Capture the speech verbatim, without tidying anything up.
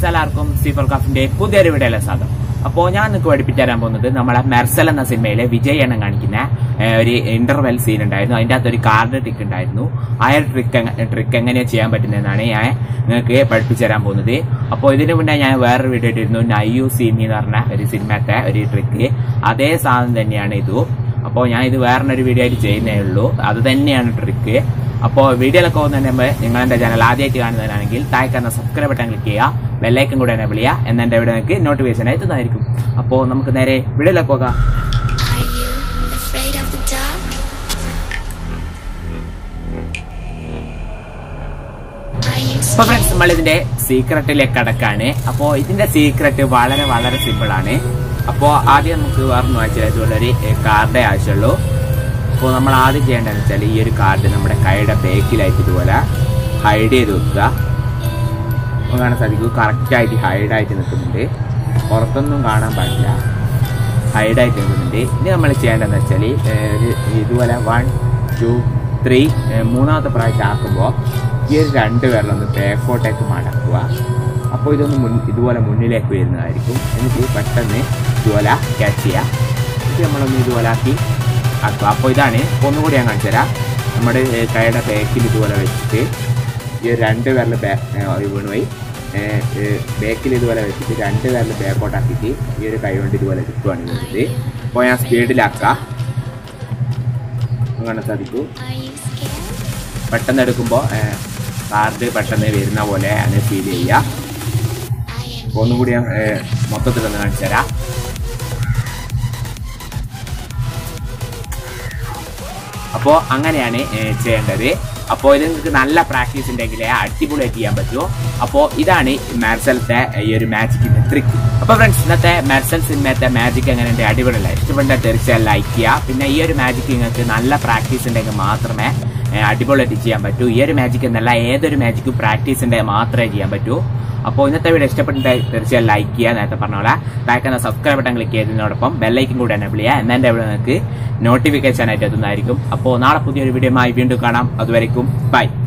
എല്ലാവർക്കും സീഫർ കാഫിന്റെ പുതിയൊരു വീഡിയോയിലെ സ്വാഗതം. അപ്പോൾ ഞാൻ നിങ്ങൾക്ക് പഠിപ്പിച്ചു തരാൻ പോകുന്നത് നമ്മളെ മെർസൽ എന്ന സിനിമയിലെ വിജയ് എണ്ണം കാണിക്കുന്ന ഒരു ഇന്റർവെൽ സീൻ ഉണ്ടായിരുന്നു. അതിന്റെ അകത്ത് ഒരു കാർഡ് ട്രിക്ക് ഉണ്ടായിരുന്നു. ആ ഒരു ട്രിക്ക് ട്രിക്ക് എങ്ങനെയാ ചെയ്യാൻ പറ്റുന്നതെന്നാണ് ഞാൻ നിങ്ങൾക്ക് പഠിപ്പിച്ചു തരാൻ പോകുന്നത്. അപ്പോൾ ഇതിനു മുന്നേ ഞാൻ വേറൊരു വീഡിയോ ഇട്ടിരുന്നു, നയ്യു സീമി എന്ന് പറഞ്ഞ ഒരു സിനിമത്തെ ഒരു ട്രിക്ക്. അതേ സാധനം തന്നെയാണ് ഇതും. അപ്പോൾ ഞാൻ ഇത് വേറൊരു വീഡിയോ ആയിട്ട് ചെയ്യുന്നേ ഉള്ളൂ. അത് തന്നെയാണ് ട്രിക്ക്. അപ്പോൾ വീഡിയോയിലൊക്കെ പോകുന്നതിന് മുമ്പ് നിങ്ങൾ എന്റെ ചാനൽ ആദ്യമായിട്ട് കാണുന്നതിനാണെങ്കിൽ താഴെ കാണുന്ന സബ്സ്ക്രൈബ് ബട്ടൺ ക്ലിക്ക് ചെയ്യുക, ബെല്ലൈക്കൻ കൂടെ എനേബിൾ ചെയ്യുക, എന്നാൽ എന്റെ വീഡിയോ നിങ്ങൾക്ക് നോട്ടിഫിക്കേഷൻ എത്തുന്നതായിരിക്കും. അപ്പോൾ നമുക്ക് നേരെ വീഡിയോയിലേക്ക് പോകാം. അപ്പൊ ഫ്രണ്ട്സ്, നമ്മൾ ഇതിന്റെ സീക്രട്ടിലേക്ക് കടക്കാണ്. അപ്പോ ഇതിന്റെ സീക്രട്ട് വളരെ വളരെ സിമ്പിൾ ആണ്. അപ്പോ ആദ്യം നമുക്ക് വേറെ വായിച്ചാൽ ഇതുപോലെ ഒരു കാർഡേ ആവശ്യമുള്ളൂ. അപ്പോൾ നമ്മൾ ആദ്യം ചെയ്യേണ്ടതെന്ന് വെച്ചാൽ ഈ ഒരു കാർഡ് നമ്മുടെ കൈയുടെ ബേക്കിലായിട്ട് ഇതുപോലെ ഹൈഡ് ചെയ്ത് വെക്കുക. കാണാൻ സാധിക്കും, കറക്റ്റായിട്ട് ഹൈഡായിട്ട് നിൽക്കുന്നുണ്ട്, പുറത്തൊന്നും കാണാൻ പാടില്ല, ഹൈഡായിട്ട് നിൽക്കുന്നുണ്ട്. ഇനി നമ്മൾ ചെയ്യേണ്ടതെന്ന് വെച്ചാൽ ഒരു ഇതുപോലെ വൺ ടു ത്രീ മൂന്നാമത്തെ പ്രാവശ്യം ആക്കുമ്പോൾ ഈ ഒരു രണ്ട് പേരിലൊന്ന് ബാക്കോട്ടേക്ക് മടക്കുക. അപ്പോൾ ഇതൊന്ന് മുൻ ഇതുപോലെ മുന്നിലേക്ക് വരുന്നതായിരിക്കും. എന്നിട്ട് പെട്ടെന്ന് ഇതുപോലെ ക്യാച്ച് ചെയ്യുക. ഇത് നമ്മളൊന്ന് ഇതുപോലെ ആക്കി ആക്കുക. അപ്പോൾ ഇതാണ്, ഒന്നുകൂടി ഞാൻ കാണിച്ചു തരാം. നമ്മുടെ കൈയുടെ ബാക്കിൽ ഇതുപോലെ വെച്ചിട്ട് ഈ രണ്ട് പേരിൽ വീണ് പോയി ബാക്കിൽ ഇതുപോലെ വെച്ചിട്ട് രണ്ട് പേരിൽ ബാക്കോട്ടാക്കിയിട്ട് ഈ ഒരു കൈ കൊണ്ട് ഇതുപോലെ കിട്ടുവാണ് ചെയ്യുന്നത്. അപ്പോൾ ഞാൻ സ്പീഡിലാക്കാം, കാണാൻ സാധിക്കൂ. പെട്ടെന്ന് എടുക്കുമ്പോൾ കാർഡ് പെട്ടെന്ന് വരുന്ന പോലെ ആണ് ഫീൽ ചെയ്യുക. ഒന്നുകൂടി ഞാൻ മൊത്തത്തിലൊന്ന് കാണിച്ചു തരാം. അപ്പോൾ അങ്ങനെയാണ് ചെയ്യേണ്ടത്. അപ്പോൾ ഇത് നിങ്ങൾക്ക് നല്ല പ്രാക്ടീസ് ഉണ്ടെങ്കിലേ അടിപൊളിയായിട്ട് ചെയ്യാൻ പറ്റുമോ. അപ്പോൾ ഇതാണ് മെർസലത്തെ ഈ ഒരു മാജിക്കിന്റെ ട്രിക്ക്. അപ്പോൾ ഫ്രണ്ട്സ്, ഇന്നത്തെ മെർസൽ സിനിമത്തെ മാജിക് എങ്ങനെയുണ്ട്, അടിപൊളിയല്ല? ഇഷ്ടപ്പെട്ടാൽ തീർച്ചയായും ലൈക്ക് ചെയ്യുക. പിന്നെ ഈ ഒരു മാജിക് നിങ്ങൾക്ക് നല്ല പ്രാക്ടീസ് ഉണ്ടെങ്കിൽ മാത്രമേ അടിപൊളിയായിട്ട് ചെയ്യാൻ പറ്റൂ. ഈ ഒരു മാജിക് എന്നല്ല, ഏതൊരു മാജിക്കും പ്രാക്ടീസ് ഉണ്ടെങ്കിൽ മാത്രമേ ചെയ്യാൻ പറ്റൂ. അപ്പോൾ ഇന്നത്തെ വീഡിയോ ഇഷ്ടപ്പെട്ടിട്ട് തീർച്ചയായും ലൈക്ക് ചെയ്യുക. നേരത്തെ പറഞ്ഞ പോലെ താഴെ സബ്സ്ക്രൈബ് ബട്ടൺ ക്ലിക്ക് ചെയ്തതിനോടൊപ്പം ബെല്ലൈക്കൻ കൂടെ എനേബിൾ ചെയ്യുക, എന്നാൽ എൻ്റെ വീഡിയോ നിങ്ങൾക്ക് നോട്ടിഫിക്കേഷൻ ആയിട്ട് എത്തുന്നതായിരിക്കും. അപ്പോൾ നാളെ പുതിയൊരു വീഡിയോയുമായി വീണ്ടും കാണാം. അതുവരെയും ബൈ.